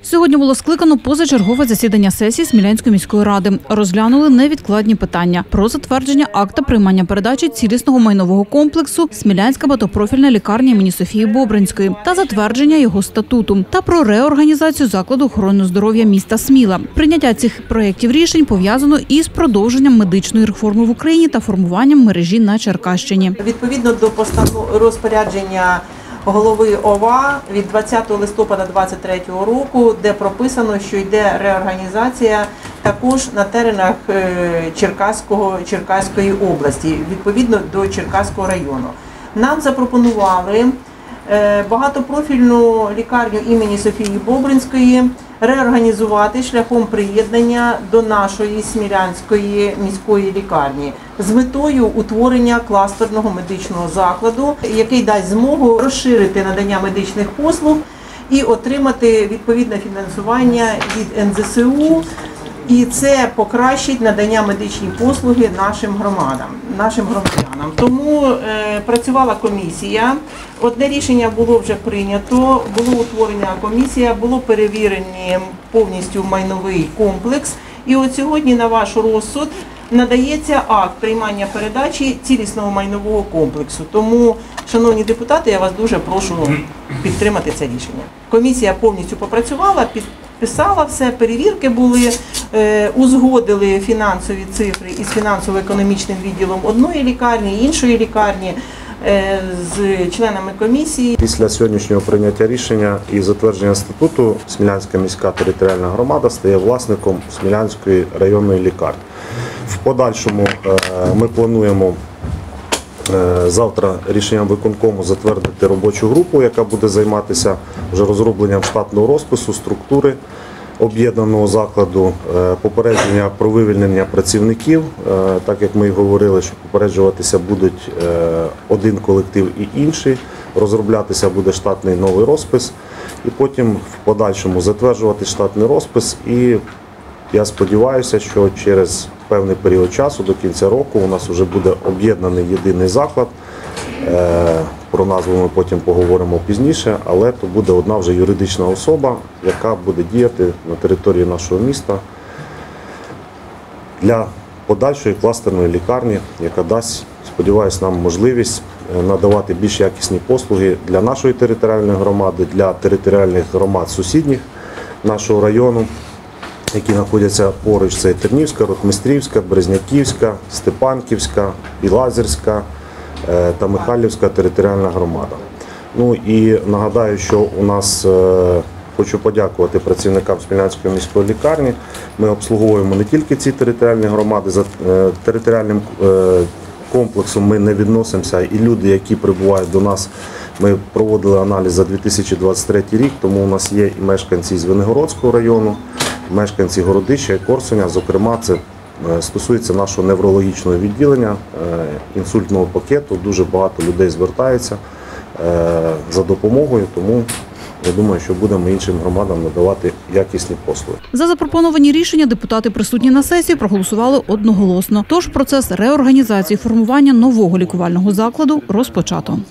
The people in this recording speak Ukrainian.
Сьогодні було скликано позачергове засідання сесії Смілянської міської ради. Розглянули невідкладні питання про затвердження акта приймання передачі цілісного майнового комплексу Смілянська багатопрофільна лікарня імені Софії Бобринської та затвердження його статуту, та про реорганізацію закладу охорони здоров'я міста Сміла. Прийняття цих проєктів рішень пов'язано із продовженням медичної реформи в Україні та формуванням мережі на Черкащині. Відповідно до розпорядження голови ОВА від 20 листопада 2023 року, де прописано, що йде реорганізація також на теренах Черкаської області, відповідно до Черкаського району. Нам запропонували багатопрофільну лікарню імені Софії Бобринської реорганізувати шляхом приєднання до нашої Смілянської міської лікарні з метою утворення кластерного медичного закладу, який дасть змогу розширити надання медичних послуг і отримати відповідне фінансування від НЗСУ. І це покращить надання медичної послуги нашим громадянам. Тому працювала комісія. Одне рішення було вже прийнято, було утворена комісія, було перевірені повністю майновий комплекс. І от сьогодні на ваш розсуд надається акт приймання передачі цілісного майнового комплексу. Тому, шановні депутати, я вас дуже прошу підтримати це рішення. Комісія повністю попрацювала, підписала все, перевірки були, узгодили фінансові цифри із фінансово-економічним відділом одної лікарні, іншої лікарні, з членами комісії. Після сьогоднішнього прийняття рішення і затвердження статуту Смілянська міська територіальна громада стає власником Смілянської районної лікарні. В подальшому ми плануємо завтра рішенням виконкому затвердити робочу групу, яка буде займатися вже розробленням штатного розпису, структури об'єднаного закладу, попередження про вивільнення працівників, так як ми і говорили, що попереджуватися будуть один колектив і інший, розроблятися буде штатний новий розпис і потім в подальшому затверджувати штатний розпис. І я сподіваюся, що через певний період часу, до кінця року, у нас вже буде об'єднаний єдиний заклад. Про назву ми потім поговоримо пізніше, але то буде одна вже юридична особа, яка буде діяти на території нашого міста для подальшої кластерної лікарні, яка дасть, сподіваюся, нам можливість надавати більш якісні послуги для нашої територіальної громади, для територіальних громад сусідніх нашого району, які знаходяться поруч. Це Тернівська, Ротмістрівська, Березняківська, Степанківська, Білазерська та Михайлівська територіальна громада. Ну і нагадаю, що у нас, хочу подякувати працівникам Смілянської міської лікарні. Ми обслуговуємо не тільки ці територіальні громади, за територіальним комплексом ми не відносимося. І люди, які прибувають до нас, ми проводили аналіз за 2023 рік, тому у нас є і мешканці з Венегородського району, мешканці Городища і Корсуня, зокрема, це стосується нашого неврологічного відділення, інсультного пакету. Дуже багато людей звертається за допомогою, тому я думаю, що будемо іншим громадам надавати якісні послуги. За запропоновані рішення депутати, присутні на сесії, проголосували одноголосно. Тож процес реорганізації формування нового лікувального закладу розпочато.